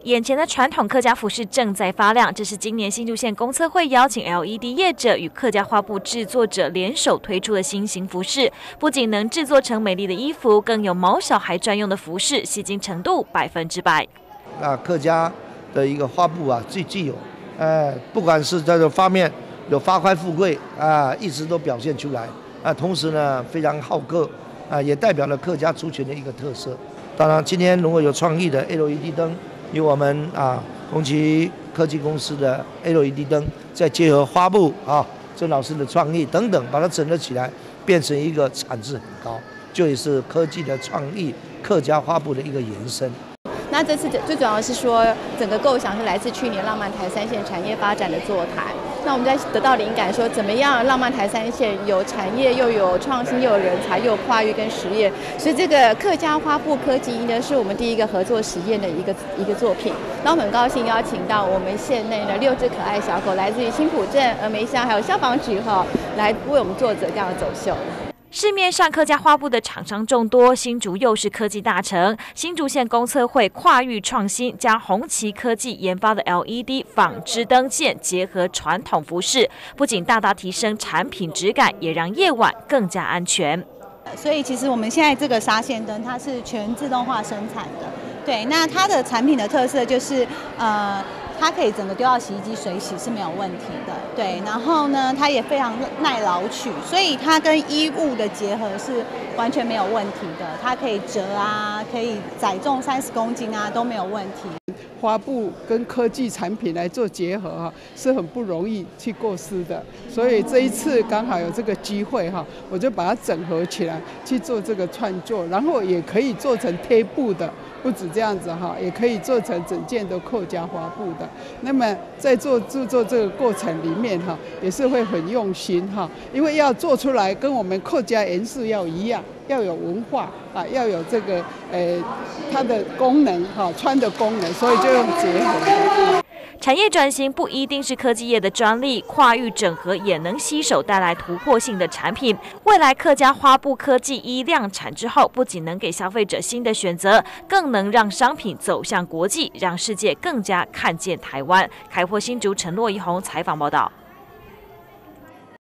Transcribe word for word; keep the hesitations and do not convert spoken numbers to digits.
眼前的传统客家服饰正在发亮，这是今年新竹县公测会邀请 L E D 业者与客家花布制作者联手推出的新型服饰，不仅能制作成美丽的衣服，更有毛小孩专用的服饰，吸睛程度百分之百。 啊，客家的一个花布啊，最具有，呃，不管是这种方面有发宽富贵啊，一直都表现出来啊。同时呢，非常好客啊，也代表了客家族群的一个特色。当然，今天如果有创意的 L E D 灯。有我们啊，红旗科技公司的 L E D 灯，再结合花布啊，郑老师的创意等等，把它整合起来，变成一个产值很高，就也是科技的创意，客家花布的一个延伸。 那这次最主要是说，整个构想是来自去年浪漫台三线产业发展的座谈。那我们在得到灵感，说怎么样浪漫台三线有产业，又有创新，又有人才，又有跨域跟实验。所以这个客家花布科技呢，是我们第一个合作实验的一个一个作品。那我们很高兴邀请到我们县内的六只可爱小狗，来自于新埔镇、峨眉乡，还有消防局哈，来为我们做这样的走秀。 市面上客家花布的厂商众多，新竹又是科技大城，新竹县公测会跨域创新，将红旗科技研发的 L E D 纺织灯线结合传统服饰，不仅大大提升产品质感，也让夜晚更加安全。 所以其实我们现在这个纱线灯它是全自动化生产的，对，那它的产品的特色就是呃。它可以整个丢到洗衣机水洗是没有问题的，对。然后呢，它也非常耐劳取，所以它跟衣物的结合是完全没有问题的。它可以折啊，可以载重三十公斤啊，都没有问题。 花布跟科技产品来做结合哈，是很不容易去构思的。所以这一次刚好有这个机会哈，我就把它整合起来去做这个创作，然后也可以做成贴布的。不止这样子哈，也可以做成整件的客家花布的。那么在做制作这个过程里面哈，也是会很用心哈，因为要做出来跟我们客家元素要一样，要有文化啊，要有这个呃它的功能哈，穿的功能，所以就用结合。 产业转型不一定是科技业的专利，跨域整合也能携手带来突破性的产品。未来客家花布科技一量产之后，不仅能给消费者新的选择，更能让商品走向国际，让世界更加看见台湾。开拓新竹陈洛怡红采访报道。